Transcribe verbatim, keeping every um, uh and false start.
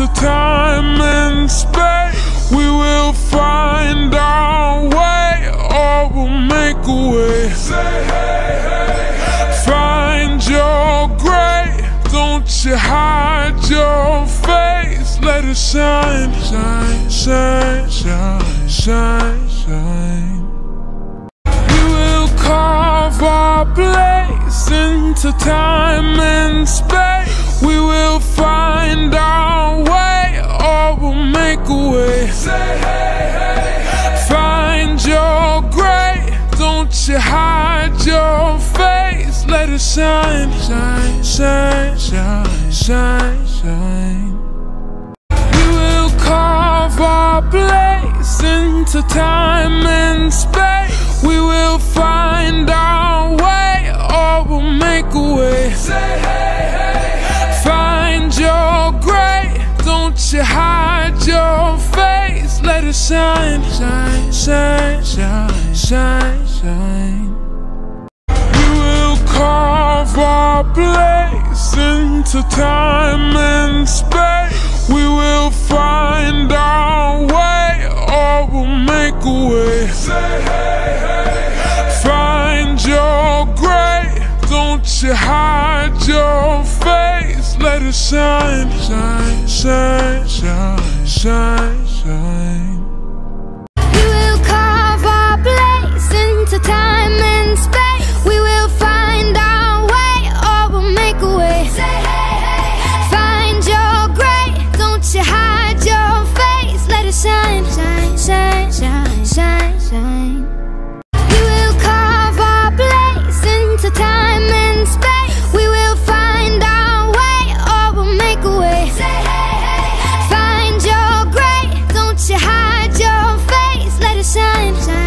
into time and space. We will find our way, or we'll make a way. Say hey, hey, hey. Find your gray, don't you hide your face. Let it shine, shine, shine, shine, shine, shine. We will carve our place into time and space. We will find our way, or we'll make a way. Say hey, hey, hey. Find your gray, don't you hide your face. Let it shine, shine, shine, shine, shine, shine. We will carve our place into time and space. We will find our way, or we'll make a way. Say hey, hey, hey. Find your gray, don't you hide your face. Let it shine, shine, shine, shine, shine, shine. We will carve our place into time and space. We will find our way, or we'll make a way. Say hey, hey, hey. Find your gray, don't you hide your face. Let it shine, shine, shine, shine, shine, shine. We will carve our place into time and space. We will find our way, or we'll make a way. Say hey, hey, hey. Find your gray, don't you hide your face. Let it shine, shine, shine, shine, shine, shine. We will carve our place into time and space. We will find our way, or we'll make a way. Say hey, hey, hey. Find your gray, don't you hide your face. Let it shine, shine.